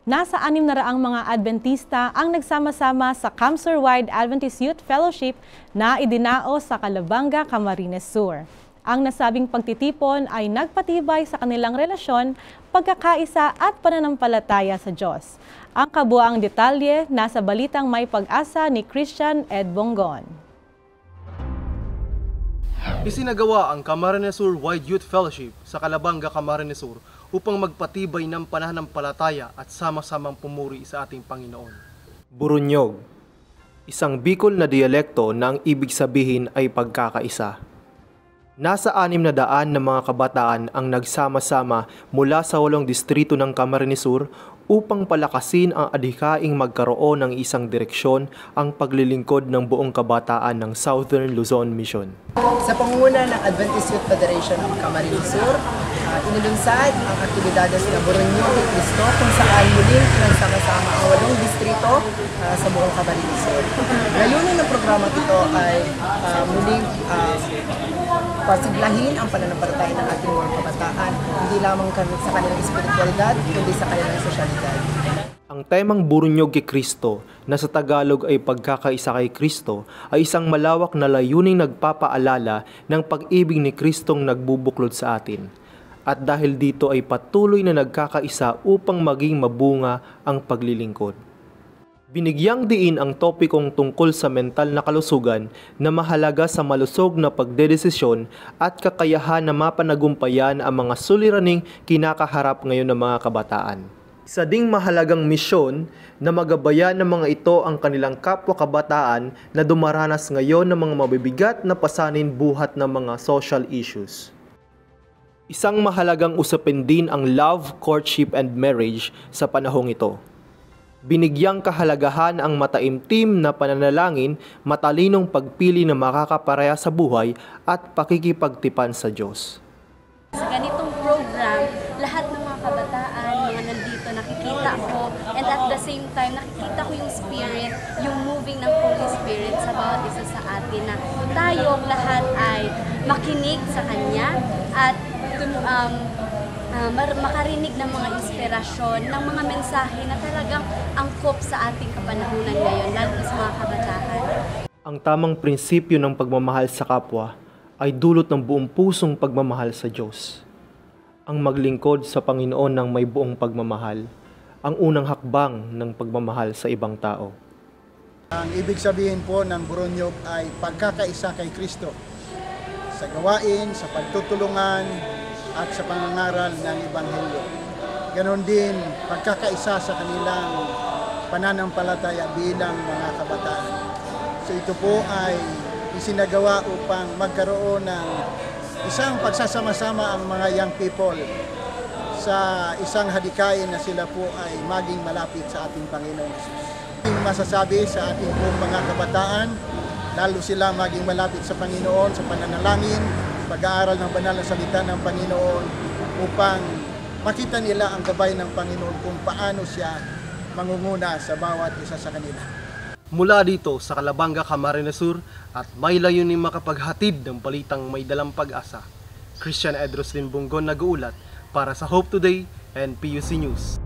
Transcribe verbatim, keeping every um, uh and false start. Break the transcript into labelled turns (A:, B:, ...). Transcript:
A: Nasa anim na raang mga Adventista ang nagsama-sama sa Camp Surwide Adventist Youth Fellowship na idinao sa Calabanga, Camarines Sur. Ang nasabing pagtitipon ay nagpatibay sa kanilang relasyon, pagkakaisa at pananampalataya sa Diyos. Ang kabuuang detalye nasa balitang May Pag-asa ni Christian Ed Bongon.
B: Isinagawa ang Camarines Sur Wide Youth Fellowship sa Calabanga, Camarines Sur upang magpatibay ng pananampalataya at sama-samang pumuri sa ating Panginoon.
C: Burunyog, isang Bicol na dialekto na ang ibig sabihin ay pagkakaisa. Nasa anim na daan na mga kabataan ang nagsama-sama mula sa walong distrito ng Camarines Sur upang palakasin ang adhikaing magkaroon ng isang direksyon ang paglilingkod ng buong kabataan ng Southern Luzon Mission.
D: Sa pangunguna ng Adventist Youth Federation of Camarines Sur, uh, inilunsad ang aktibidades na Burunyog ni Cristo kung saan muling pinagsama-sama ang walong distrito uh, sa buong Camarines Sur. Layunin ng programa ito ay uh, muling uh, pasiglahin ang pananampalataya ng ating mga kabataan, hindi lamang sa kanilang espiritualidad, kundi sa kanilang sosyalidad.
C: Ang temang Burunyog kay Kristo, na sa Tagalog ay pagkakaisa kay Kristo, ay isang malawak na layuning nagpapaalala ng pag-ibig ni Kristong nagbubuklod sa atin. At dahil dito ay patuloy na nagkakaisa upang maging mabunga ang paglilingkod. Binigyang diin ang topikong tungkol sa mental na kalusugan na mahalaga sa malusog na pagdedesisyon at kakayahan na mapanagumpayan ang mga suliraning kinakaharap ngayon ng mga kabataan. Isa ding mahalagang misyon na magabayan ng mga ito ang kanilang kapwa kabataan na dumaranas ngayon ng mga mabibigat na pasanin buhat ng mga social issues. Isang mahalagang usapin din ang love, courtship, and marriage sa panahong ito. Binigyang kahalagahan ang mataimtim na pananalangin, matalinong pagpili na makakapareha sa buhay at pakikipagtipan sa Diyos.
E: Sa ganitong program, lahat ng mga kabataan, mga nandito, nakikita ko, and at the same time, nakikita ko yung spirit, yung moving ng Holy Spirit sa bawat isa sa atin na tayong lahat ay makinig sa Kanya at um, uh, makarinig ng mga inspirasyon, ng mga mensahe na talagang angkop sa ating kapanahunan ngayon, lalo sa mga kabataan.
C: Ang tamang prinsipyo ng pagmamahal sa kapwa ay dulot ng buong pusong pagmamahal sa Diyos. Ang maglingkod sa Panginoon ng may buong pagmamahal, ang unang hakbang ng pagmamahal sa ibang tao.
F: Ang ibig sabihin po ng Burunyog ay pagkakaisa kay Kristo sa gawain, sa pagtutulungan at sa pangangaral ng Ebanghelyo. Ganon din pagkakaisa sa kanilang pananampalataya bilang mga kabataan. So ito po ay isinagawa upang magkaroon ng isang pagsasama-sama ang mga young people sa isang hadikain na sila po ay maging malapit sa ating Panginoon Jesus. Masasabi sa ating pong mga kabataan, lalo sila maging malapit sa Panginoon sa pananalangin, pag-aaral ng banal na salita ng Panginoon upang makita nila ang gabay ng Panginoon kung paano siya mangunguna sa bawat isa sa kanila.
B: Mula dito sa Calabanga, Camarines Sur at may layuning makapaghatid ng balitang may dalang pag-asa. Christian Ed Bongon nag-uulat para sa Hope Today and P U C News.